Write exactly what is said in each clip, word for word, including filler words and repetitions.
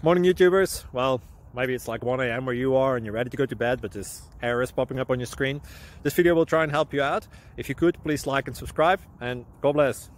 Morning YouTubers. Well, maybe it's like one A M where you are and you're ready to go to bed, but this error is popping up on your screen. This video will try and help you out. If you could, please like and subscribe, and God bless.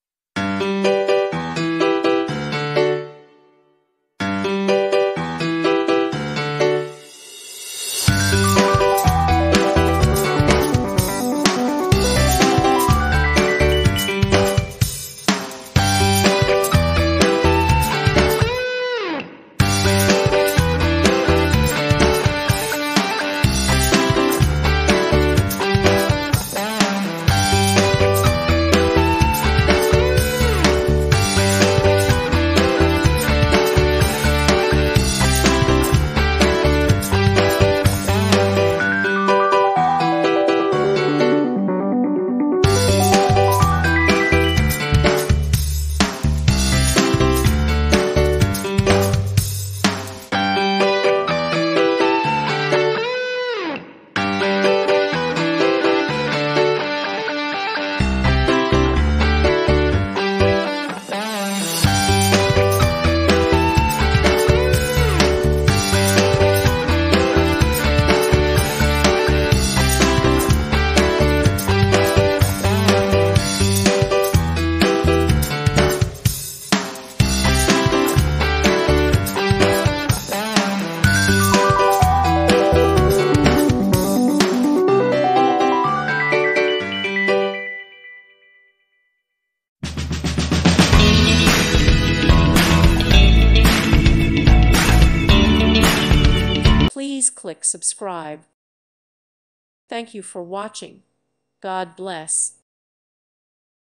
Please click subscribe. Thank you for watching. God bless.